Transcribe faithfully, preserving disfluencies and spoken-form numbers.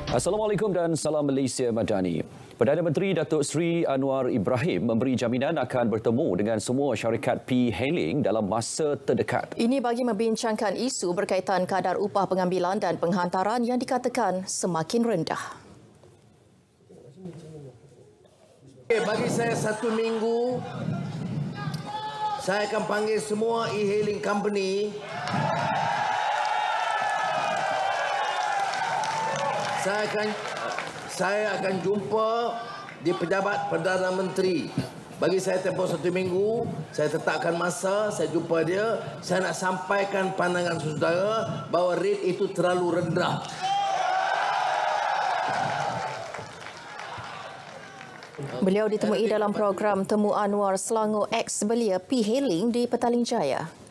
Assalamualaikum dan salam Malaysia Madani. Perdana Menteri Datuk Seri Anwar Ibrahim memberi jaminan akan bertemu dengan semua syarikat P-Hailing dalam masa terdekat. Ini bagi membincangkan isu berkaitan kadar upah pengambilan dan penghantaran yang dikatakan semakin rendah. Okay, bagi saya satu minggu, saya akan panggil semua e-hailing company. Saya akan saya akan jumpa di pejabat Perdana Menteri. Bagi saya tempoh satu minggu, saya tetapkan masa, saya jumpa dia. Saya nak sampaikan pandangan saudara bahawa rate itu terlalu rendah. Beliau ditemui dalam program Temu Anwar Selangor X belia P-Hailing di Petaling Jaya.